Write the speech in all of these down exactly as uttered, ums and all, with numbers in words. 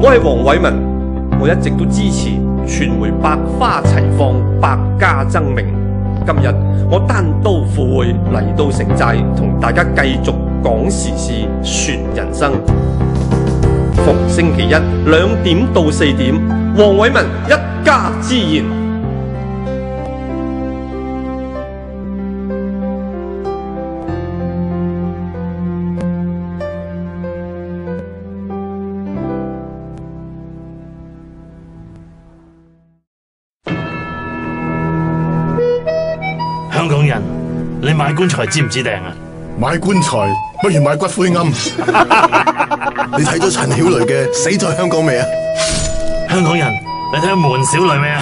我係黃偉文，我一直都支持傳媒百花齊放、百家爭鳴。今日我單刀赴會嚟到城寨，同大家繼續講時事、說人生。逢星期一兩點到四點，黃偉文一家之言。 香港人，你買棺材知唔知訂啊？ 買棺材不如買骨灰龕。你睇咗陳曉雷嘅《死在香港》未啊？ 香港人，你睇咗門小雷未啊？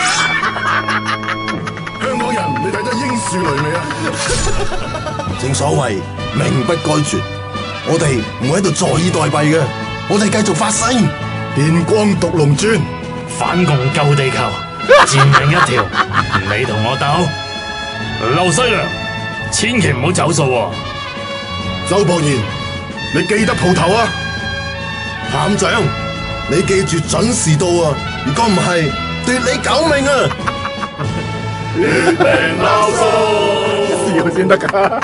香港人，你睇咗英樹雷未啊？正所謂命不該絕，我哋唔會喺度坐以待斃嘅，我哋繼續發聲，電光毒龍鑽， 反共救地球，賤命一條，你同我鬥。劉西良，千祈唔好走數喎。 周博賢，你記得鋪頭啊。譚長，你記住準時到啊！如果唔係，奪你狗命啊！決定鬧數，笑先得㗎。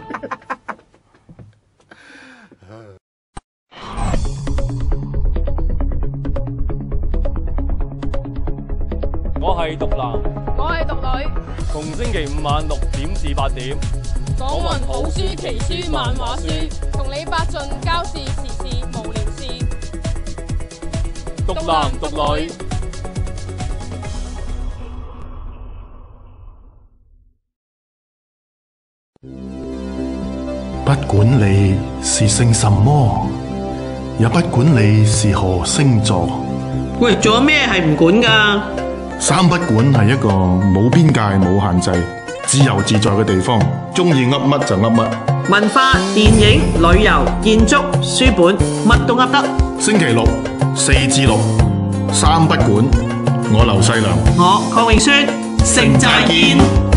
我係毒男， 我係毒女。 逢星期五晚六點至八點， 講雲好書、奇書、漫畫書，同你百盡交事、時事、無聊事。 毒男毒女。 不管你是姓什麼，也不管你是何星座。 喂，仲有咩係唔管㗎？ 三不管係一個冇邊界、冇限制、自由自在嘅地方，中意噏乜就噏乜。 文化、電影、旅遊、建築、書本，乜都噏得。 星期六四至六，三不管。我劉細良， 我鄺永宣，城寨見。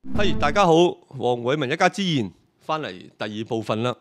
係、hey, 大家好，黃偉文一家之言翻嚟第二部分啦。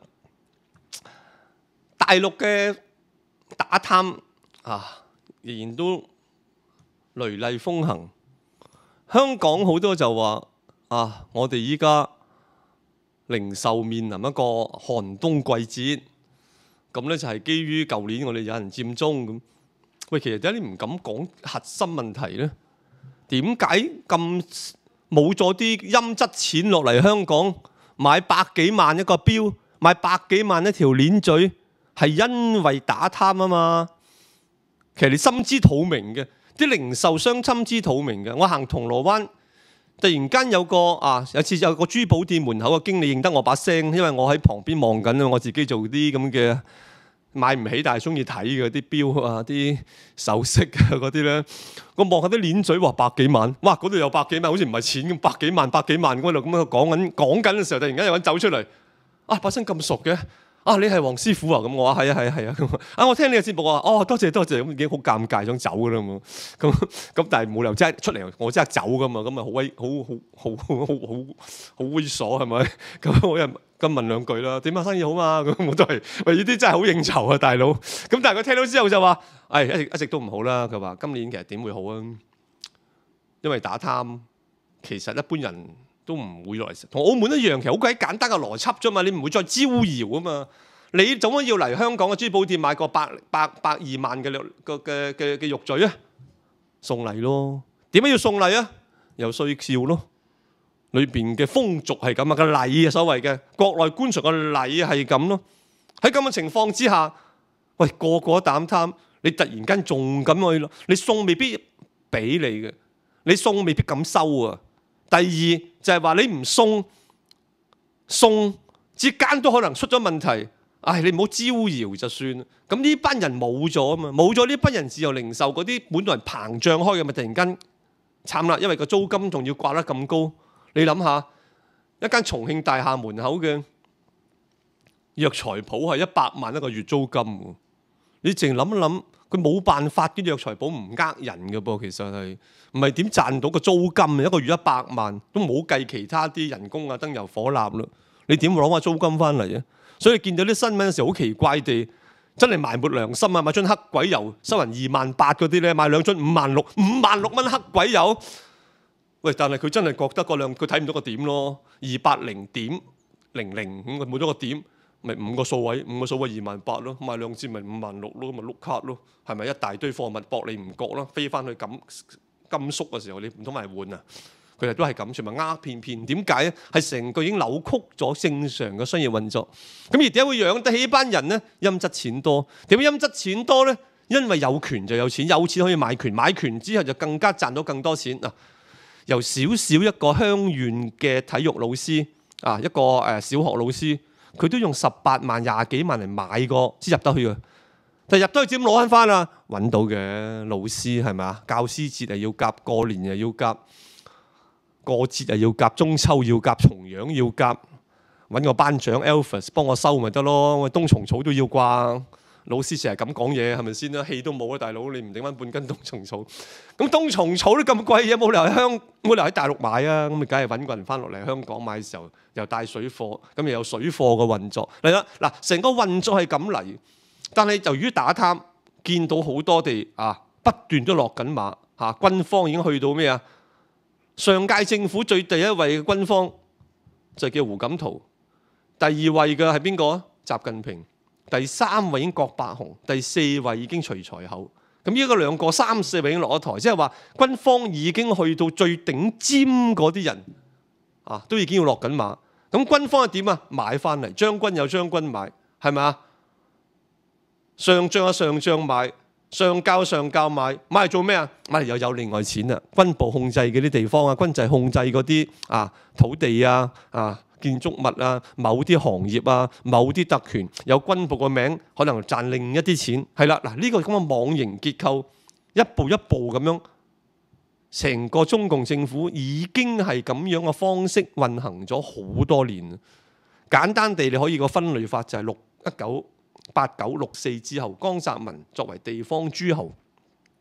大陸嘅打貪啊，仍然都雷厲風行。香港好多就話啊，我哋依家零售面臨一個寒冬季節，咁咧就係基於舊年我哋有人佔中咁。喂，其實點解你唔敢講核心問題咧？點解咁冇咗啲陰質錢落嚟香港買百幾萬一個錶，買百幾萬一條鏈嘴，係因為打貪啊嘛？其實你心知肚明嘅，啲零售商心知肚明嘅。我行銅鑼灣，突然間有個啊，有次有個珠寶店門口嘅經理認得我把聲，因為我喺旁邊望緊啊，我自己做啲咁嘅買唔起但係中意睇嘅啲錶啊、啲首飾啊嗰啲咧，我望下啲鏈嘴話百幾萬，哇！嗰度有百幾萬，好似唔係錢咁，百幾萬、百幾萬嗰度咁樣講緊講緊嘅時候，突然間有人走出嚟，啊把聲咁熟嘅，啊你係黃師傅啊？咁我話係啊係啊係啊咁啊！我聽你嘅節目啊，哦多謝多謝，咁已經好尷尬想走噶啦咁，咁咁但係冇理由即係出嚟，我即刻走噶嘛，咁咪好威好好好好好好猥瑣係咪？咁我又咁問兩句啦，點啊生意好嘛？咁我都係喂呢啲真係好應酬啊大佬。咁但係佢聽到之後就話，誒一直一直都唔好啦。佢話今年其實點會好啊？因為打貪，其實一般人都唔會落嚟，同澳門一樣，其實好鬼簡單嘅邏輯啫嘛。你唔會再招搖啊嘛。你總要嚟香港嘅珠寶店買個百百百二萬嘅嘅嘅嘅嘅玉嘴啊，送禮咯。點解要送禮啊？有需要咯。裏邊嘅風俗係咁啊，個禮啊，所謂嘅國內官場嘅禮係咁咯。喺咁嘅情況之下，喂個個都膽貪，你突然間仲咁去咯？你送未必俾你嘅，你送未必敢收啊。第二就係話你唔送，送之間都可能出咗問題。唉，你唔好招搖就算。咁呢班人冇咗啊嘛，冇咗呢班人自由零售嗰啲本來膨脹開嘅，咪突然間慘啦，因為個租金仲要掛得咁高。你諗下，一間重慶大廈門口嘅藥材鋪係一百萬一個月租金喎。你淨諗一諗，佢冇辦法啲藥材鋪唔呃人嘅噃，其實係唔係點賺到個租金啊？一個月一百萬都冇計其他啲人工啊、燈油火蠟啦，你點攞翻租金翻嚟啊？所以見到啲新聞嘅時候好奇怪地，真係埋沒良心啊！買樽黑鬼油收人二萬八嗰啲咧，買兩樽五萬六，五萬六蚊黑鬼油。喂，但係佢真係覺得個量，佢睇唔到個點咯，二百零點零零咁，佢冇咗個點，咪五個數位，五個數位二萬八咯，買兩支咪五萬六咯，咪碌卡咯，係咪一大堆貨物搏你唔覺咯？飛翻去甘甘肅嘅時候，你唔通咪換啊？佢哋都係咁，全部呃騙騙。點解咧？係成個已經扭曲咗正常嘅商業運作。咁而點解會養得起班人咧？陰質錢多。點解陰質錢多咧？因為有權就有錢，有錢可以買權，買權之後就更加賺到更多錢啊！由少少一個鄉縣嘅體育老師啊，一個誒小學老師，佢都用十八萬、廿幾萬嚟買過先入得去嘅。但係入得去點攞翻翻啊？揾到嘅老師係咪啊？教師節又要夾，過年又要夾，過節又要夾，中秋要夾，重陽要夾，揾個班長 Alphas 幫我收咪得咯。冬蟲草都要啩。老師成日咁講嘢係咪先啦？氣都冇啊，大佬你唔整翻半斤冬蟲草？咁冬蟲草都咁貴嘢，冇理由喺香，冇理由喺大陸買啊！咁咪梗係揾個人翻落嚟香港買嘅時候，又帶水貨，咁又有水貨嘅運作嚟啦。嗱，成個運作係咁嚟，但係由於打貪，見到好多地啊，不斷都落緊馬嚇、啊，軍方已經去到咩啊？上屆政府最第一位嘅軍方就叫胡錦濤，第二位嘅係邊個啊？習近平。第三位已經郭伯雄，第四位已經徐才厚。咁呢個兩個三四位已經落咗台，即係話軍方已經去到最頂尖嗰啲人啊，都已經要落緊馬。咁軍方係點啊？買翻嚟，將軍有將軍買，係咪啊？上將有上將買，上校上校買，買嚟做咩啊？買嚟又有另外錢啊！軍部控制嗰啲地方啊，軍制控制嗰啲啊土地啊啊。建築物啊，某啲行業啊，某啲特權有軍部個名，可能賺另一啲錢，係啦。嗱，呢個咁嘅網形結構，一步一步咁樣，成個中共政府已經係咁樣嘅方式運行咗好多年。簡單地，你可以個分類法就係六一九八九六四之後，江澤民作為地方諸侯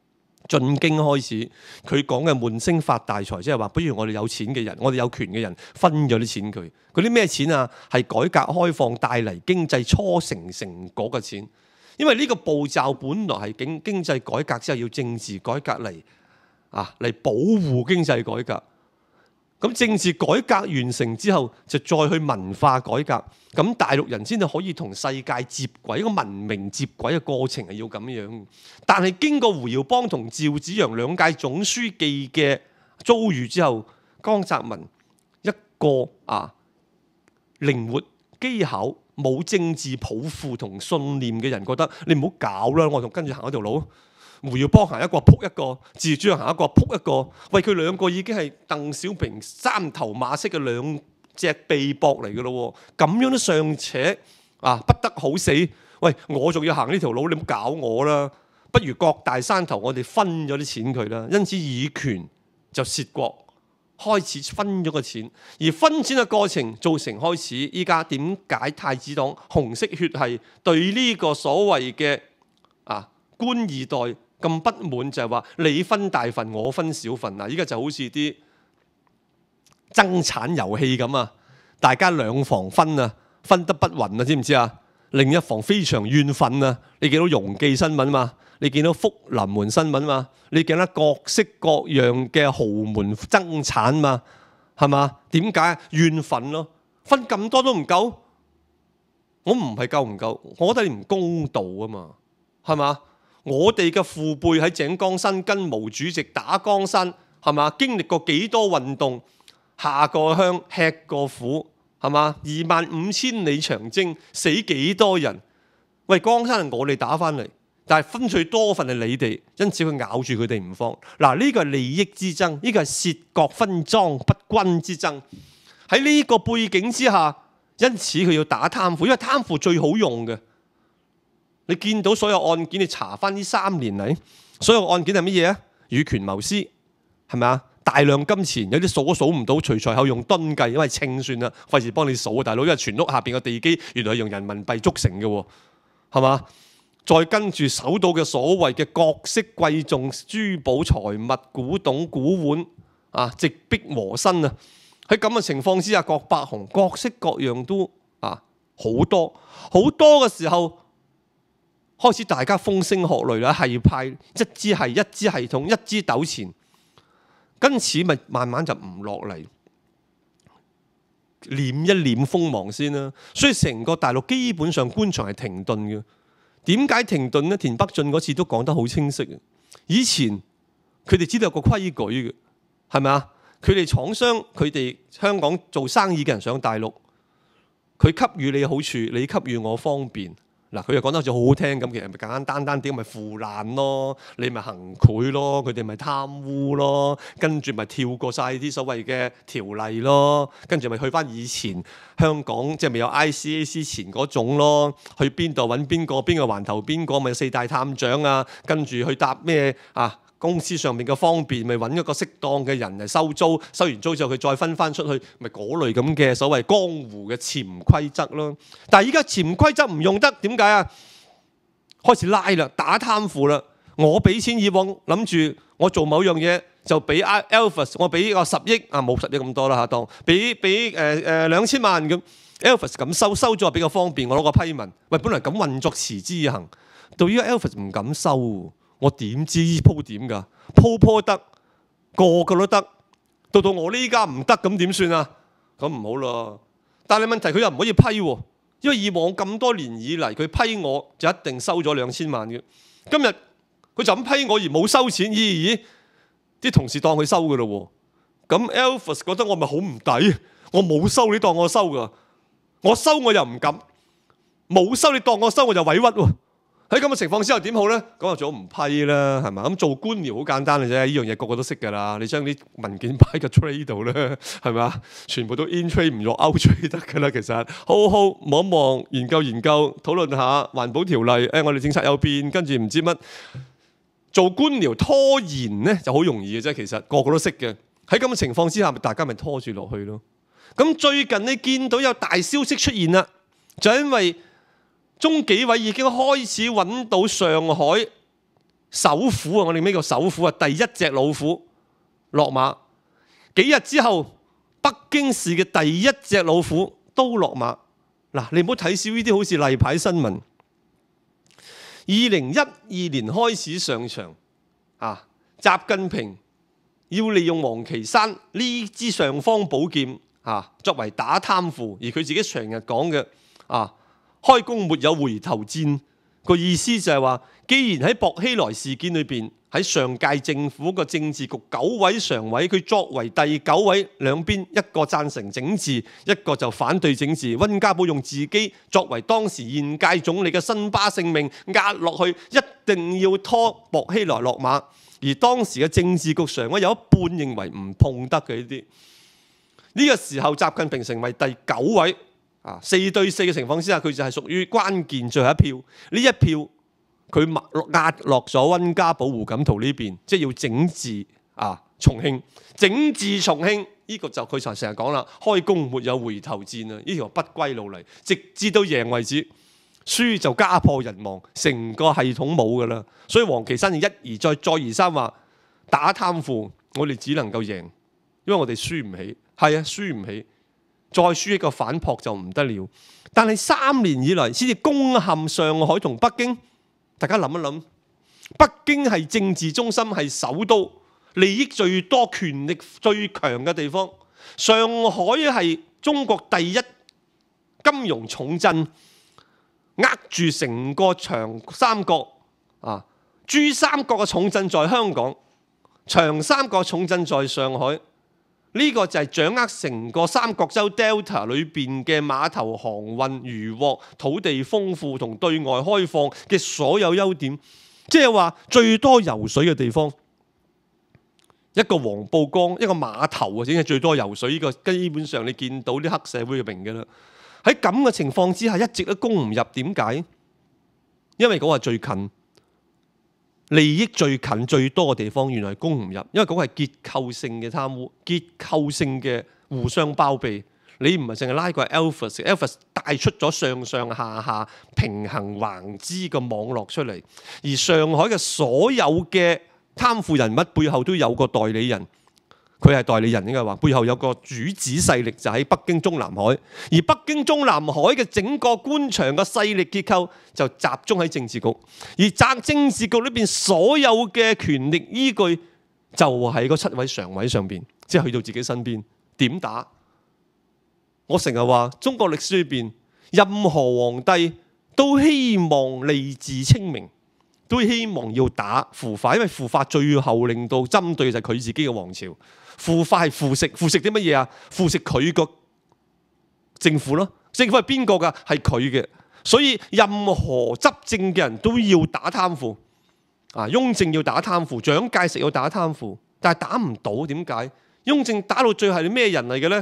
進京開始，佢講嘅悶聲發大財，即係話，不如我哋有錢嘅人，我哋有權嘅人分咗啲錢佢。嗰啲咩錢啊？係改革開放帶嚟經濟初成成果嘅錢。因為呢個步驟本來係經經濟改革之後要政治改革嚟啊嚟保護經濟改革。咁政治改革完成之後，就再去文化改革。咁大陸人先至可以同世界接軌，一個文明接軌嘅過程係要咁樣。但係經過胡耀邦同趙紫陽兩屆總書記嘅遭遇之後，江澤民一個啊靈活機巧、冇政治抱負同信念嘅人，覺得你唔好搞啦，我同跟住行一條路。胡耀邦行一個撲一個，趙紫陽行一個撲一個，喂，佢兩個已經係鄧小平三頭馬式嘅兩隻臂膊嚟嘅咯，咁樣都尚且啊不得好死，喂，我仲要行呢條路，你唔好搞我啦，不如各大山頭我哋分咗啲錢佢啦，因此以權就竊國，開始分咗個錢，而分錢嘅過程造成開始依家點解太子黨紅色血係對呢個所謂嘅啊官二代咁不滿，就係話你分大份，我分小份啊！依家就好似啲爭產遊戲咁啊，大家兩房分啊，分得不勻啊，知唔知啊？另一房非常怨憤啊！你見到容記新聞嘛？你見到福臨門新聞嘛？你見到各式各樣嘅豪門爭產嘛？係嘛？點解怨憤咯？分咁多都唔夠，我唔係夠唔夠，我覺得你唔公道啊嘛，係嘛？我哋嘅父輩喺井岡山跟毛主席打江山，係嘛？經歷過幾多運動，下過鄉吃過苦，係嘛？二萬五千里長征，死幾多人？喂，江山係我哋打翻嚟，但係分最多份係你哋，因此佢咬住佢哋唔放。嗱，呢個係利益之爭，呢個係竊國分贓不均之爭。喺呢個背景之下，因此佢要打貪腐，因為貪腐最好用嘅。你見到所有案件，你查翻呢三年嚟，所有案件係乜嘢啊？與權謀私，係咪啊？大量金錢，有啲數都數唔到，隨隨後用噸計，因為清算啦，費事幫你數啊，大佬，因為全屋下邊嘅地基原來係用人民幣築成嘅喎，係嘛？再跟住搜到嘅所謂嘅各式貴重珠寶財物、古董古玩啊，直逼磨身啊！喺咁嘅情況之下，郭伯雄各式各樣都啊好多好多嘅時候。開始大家風聲鶴唳啦，係派一支係一支系統，一支糾纏，跟此咪慢慢就唔落嚟，斂一斂鋒芒先啦。所以成個大陸基本上官場係停頓嘅。點解停頓呢？田北俊嗰次都講得好清晰嘅。以前佢哋知道有個規矩嘅，係咪啊？佢哋廠商，佢哋香港做生意嘅人上大陸，佢給予你好處，你給予我方便。嗱，佢又講得好似好好聽咁，其實咪簡簡單單啲，咪腐爛咯，你咪行賄咯，佢哋咪貪污咯，跟住咪跳過晒啲所謂嘅條例咯，跟住咪去翻以前香港即係未有 I C A C 前嗰種咯，去邊度揾邊個，邊個環頭邊個咪四大探長啊，跟住去搭咩啊？公司上面嘅方便，咪揾一個適當嘅人嚟收租，收完租之後佢再分翻出去，咪嗰類咁嘅所謂江湖嘅潛規則咯。但係依家潛規則唔用得，點解啊？開始拉啦，打貪腐啦。我俾錢，以往諗住我做某樣嘢就俾 Elvis， 我俾個十億啊，冇十億咁多啦嚇，當俾俾誒誒兩千萬咁 ，Elvis 咁收收咗俾個方便，我攞個批文。喂，本來咁運作持之以恆，到依家 Elvis 唔敢收。我點知鋪點㗎？鋪鋪得，個個都得，到到我呢家唔得咁點算啊？咁唔好咯。但係問題佢又唔可以批喎，因為以往咁多年以嚟佢批我就一定收咗兩千萬嘅。今日佢就咁批我而冇收錢，咦咦？啲同事當佢收㗎咯喎。咁 Elvis 覺得我咪好唔抵？我冇收你當我收㗎，我收我又唔敢，冇收你當我收我就委屈喎。喺咁嘅情況之下點好咧？咁就做唔批啦，係嘛？咁做官僚好簡單嘅啫，呢樣嘢個個都識㗎啦。你將啲文件擺個 trade 度咧，係嘛？全部都 in trade 唔落 out trade 得㗎啦。其實好好望一望，研究研究，討論下環保條例。誒、哎，我哋政策有變，跟住唔知乜做官僚拖延咧就好容易嘅啫。其實個個都識嘅。喺咁嘅情況之下，大家咪拖住落去咯。咁最近你見到有大消息出現啦，就因為中紀委已經開始揾到上海首虎啊，我哋咩叫首虎啊？第一隻老虎落馬。幾日之後，北京市嘅第一隻老虎都落馬。嗱，你唔好睇少呢啲好似例牌新聞。二零一二年開始上場，啊，習近平要利用王岐山呢支尚方寶劍啊，作為打貪腐，而佢自己成日講嘅啊，開弓沒有回頭箭。個意思就係話，既然喺薄熙來事件裏邊，喺上屆政府個政治局九位常委，佢作為第九位，兩邊一個贊成整治，一個就反對整治。溫家寶用自己作為當時現屆總理嘅身家性命壓落去，一定要拖薄熙來落馬。而當時嘅政治局常委有一半認為唔碰得嘅呢啲。呢個時候，習近平成為第九位。啊，四對四嘅情況之下，佢就係屬於關鍵最後一票。呢一票佢壓落咗溫家寶、胡錦濤呢邊，即係要整治啊重慶，整治重慶呢、呢個就佢就成日講啦，開弓沒有回頭箭啊！呢條不歸路嚟，直至到贏為止，輸就家破人亡，成個系統冇噶啦。所以王岐山就一而再、再而三話打貪腐，我哋只能夠贏，因為我哋輸唔起。係啊，輸唔起。再輸一個反撲就唔得了，但係三年以嚟先至攻陷上海同北京。大家諗一諗，北京係政治中心，係首都，利益最多、權力最強嘅地方。上海係中國第一金融重鎮，握住成個長三角啊，珠三角嘅重鎮在香港，長三角重鎮在上海。呢個就係掌握成個三角洲 Delta 裏邊嘅碼頭航運、漁獲、土地豐富同對外開放嘅所有優點，即係話最多游水嘅地方。一個黃浦江、一個碼頭啊，先係最多游水。呢個基本上你見到啲黑社會嘅明嘅啦。喺咁嘅情況之下，一直都攻唔入，點解？因為嗰個最近。利益最近最多嘅地方，原來攻唔入，因為嗰個係結構性嘅貪污，結構性嘅互相包庇。你唔係淨係拉個 Alphas，Alphas 帶出咗上上下下平衡橫支嘅網絡出嚟，而上海嘅所有嘅貪腐人物背後都有個代理人，佢係代理人應該話，背後有個主子勢力就喺北京中南海，而北京中南海嘅整個官場嘅勢力結構就集中喺政治局，而責政治局裏邊所有嘅權力依據就喺嗰七位常委上邊，即係去到自己身邊，點打？我成日話中國歷史裏邊，任何皇帝都希望吏治清明，都希望要打腐化，因為腐化最後令到針對嘅就係佢自己嘅皇朝。腐化係腐蝕，腐蝕啲乜嘢啊？腐蝕佢個政府咯。政府係邊個㗎？係佢嘅。所以任何執政嘅人都要打貪腐。啊，雍正要打貪腐，蔣介石要打貪腐，但係打唔到，點解？雍正打到最後係咩人嚟嘅咧？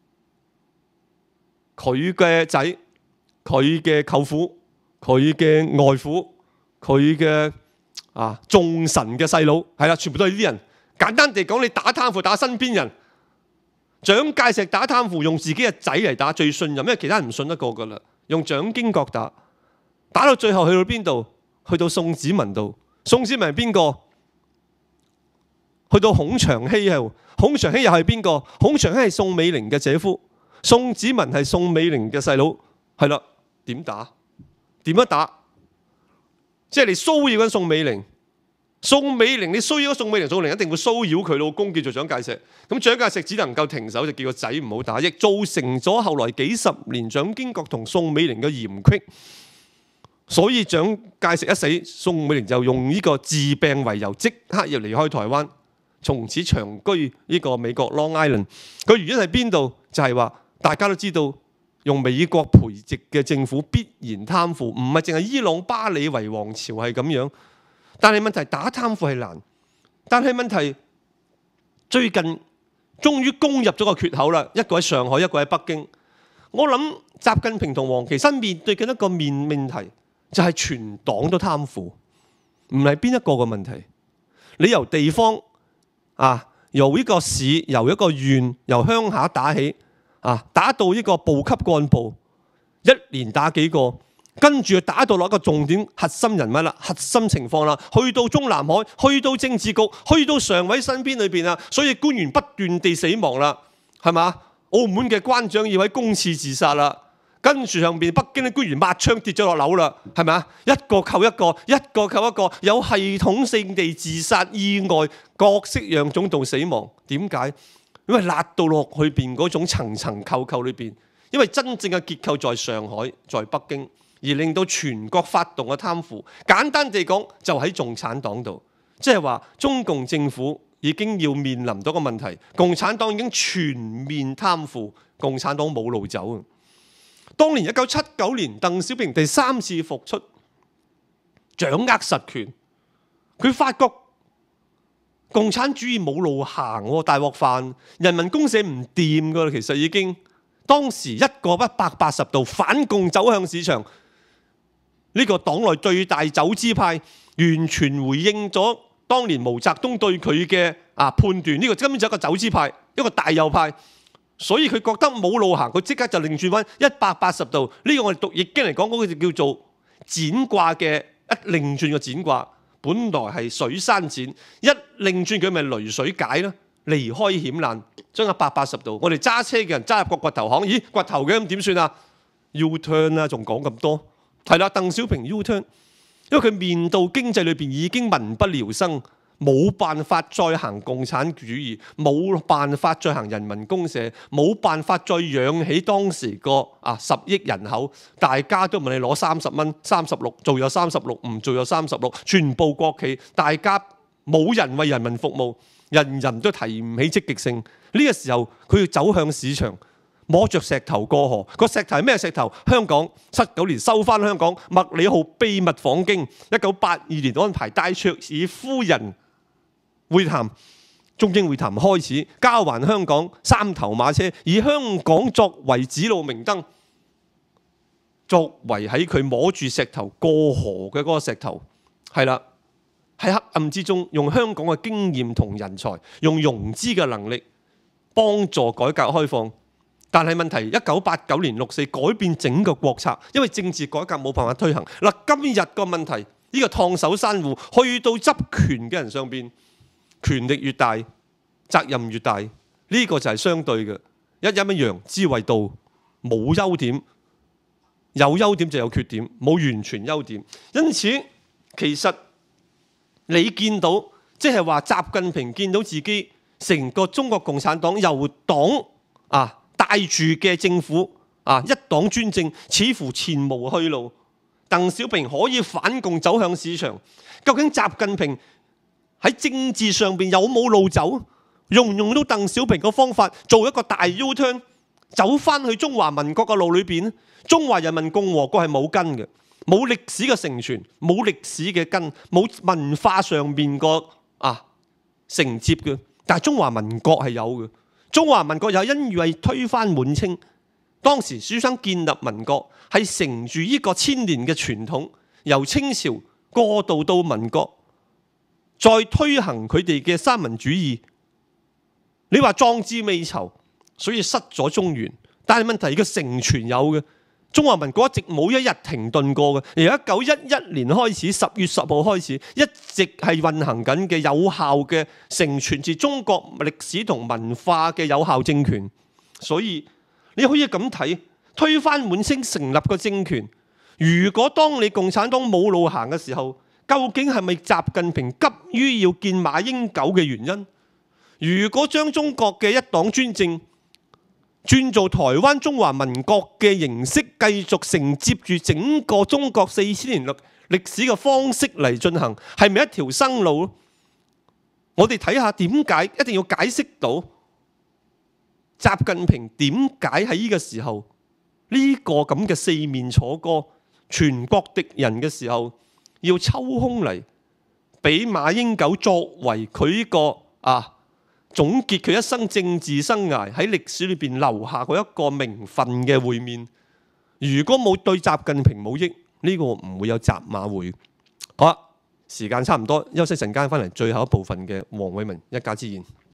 佢嘅仔、佢嘅舅父、佢嘅外父、佢嘅啊眾臣嘅細佬，係啦，全部都係呢啲人。簡單地講，你打貪腐打身邊人，蔣介石打貪腐用自己嘅仔嚟打最信任，因為其他人唔信得過噶啦。用蔣經國打，打到最後去到邊度？去到宋子文度。宋子文係邊個？去到孔祥熙啊！孔祥熙又係邊個？孔祥熙係宋美齡嘅姐夫，宋子文係宋美齡嘅細佬。係啦，點打？點樣打？即係你騷擾緊宋美齡。宋美齡，你騷擾咗宋美齡，宋美齡一定會騷擾佢老公叫做蔣介石。咁蔣介石只能夠停手，就叫個仔唔好打，亦造成咗後來幾十年蔣經國同宋美齡嘅嫌隙。所以蔣介石一死，宋美齡就用呢個治病為由，即刻要離開台灣，從此長居呢個美國 Long Island。個原因係邊度？就係話大家都知道，用美國培植嘅政府必然貪腐，唔係淨係伊朗巴里維王朝係咁樣。但係問題打貪腐係難，但係問題最近終於攻入咗個缺口啦。一個喺上海，一個喺北京。我諗習近平同王岐山面對緊一個面問題，就係全黨都貪腐，唔係邊一個嘅問題。你由地方啊，由呢個市，由一個縣，由鄉下打起啊，打到呢個部級幹部，一連打幾個。 跟住打到落一個重點核心人物啦、核心情況啦，去到中南海，去到政治局，去到常委身邊裏邊啊，所以官員不斷地死亡啦，係嘛？澳門嘅關長要喺公廁自殺啦，跟住上邊北京啲官員抹槍跌咗落樓啦，係咪啊？一個扣一個，一個扣一個，有系統性地自殺、意外、各式樣種度死亡。點解？因為辣到落去邊嗰種層層扣扣裏邊，因為真正嘅結構在上海，在北京。而令到全國發動嘅貪腐，簡單地講就喺共產黨度，即係話中共政府已經要面臨到個問題，共產黨已經全面貪腐，共產黨冇路走。當年一九七九年，鄧小平第三次復出，掌握實權，佢發覺共產主義冇路行喎，大鑊飯，人民公社唔掂㗎啦，其實已經當時一個一百八十度反共走向市場。呢個黨內最大走資派完全回應咗當年毛澤東對佢嘅啊判斷，呢個根本就係一個走資派，一個大右派，所以佢覺得冇路行，佢即刻就擰轉彎一百八十度。呢個我哋讀易經嚟講嗰個就叫做剪卦嘅一擰轉嘅剪卦，本來係水山剪，一擰轉佢咪雷水解咯，離開險難，將一百八十度。我哋揸車嘅人揸入個掘頭巷，咦掘頭嘅咁點算啊 ？U turn 啦，仲講咁多？係啦，鄧小平 U turn， 因為佢面到經濟裏邊已經民不聊生，冇辦法再行共產主義，冇辦法再行人民公社，冇辦法再養起當時個啊十億人口，大家都問你攞三十蚊，三十六做有三十六，唔做有三十六，全部國企，大家冇人為人民服務，人人都提唔起積極性。呢個時候佢要走向市場。摸着石頭過河，個石頭係咩石頭？香港七九年收翻香港，麥理浩秘密訪京，一九八二年安排戴卓爾夫人會談，中英會談開始，交還香港三頭馬車，以香港作為指路明燈，作為喺佢摸住石頭過河嘅嗰個石頭，係啦，喺黑暗之中用香港嘅經驗同人才，用融資嘅能力幫助改革開放。但係問題，一九八九年六四改變整個國策，因為政治改革冇辦法推行。嗱，今日個問題，呢、這個燙手山芋去到執權嘅人上邊，權力越大，責任越大，呢、這個就係相對嘅。一陰一陽之謂道，冇優點，有優點就有缺點，冇完全優點。因此，其實你見到，即係話習近平見到自己成個中國共產黨由黨啊。帶住嘅政府啊，一黨專政，似乎前無去路。鄧小平可以反共走向市場，究竟習近平喺政治上邊有冇路走？用唔用到鄧小平嘅方法做一個大 U turn， 走翻去中華民國嘅路裏邊？中華人民共和國係冇根嘅，冇歷史嘅承傳，冇歷史嘅根，冇文化上面個啊承接嘅。但係中華民國係有嘅。中華民國又因為推翻滿清，當時書生建立民國係承住呢個千年嘅傳統，由清朝過渡到民國，再推行佢哋嘅三民主義。你話壯志未酬，所以失咗中原，但係問題個承傳有嘅。中華民國一直冇一日停頓過嘅，由一九一一年開始，十月十號開始，一直係運行緊嘅有效嘅承傳自中國歷史同文化嘅有效政權。所以你可以咁睇，推翻滿清成立個政權，如果當你共產黨冇路行嘅時候，究竟係咪習近平急於要見馬英九嘅原因？如果將中國嘅一黨專政轉做台灣中華民國嘅形式，繼續承接住整個中國四千年歷歷史嘅方式嚟進行，係咪一條生路？我哋睇下點解一定要解釋到習近平點解喺呢個時候呢個咁嘅四面楚歌、全國敵人嘅時候，要抽空嚟俾馬英九作為佢呢個啊總結佢一生政治生涯喺歷史裏邊留下嗰一個名分嘅會面。如果冇對習近平冇益，呢個唔會有習馬會。好啦，時間差唔多，休息陣間翻嚟最後一部分嘅黃偉文一家之言。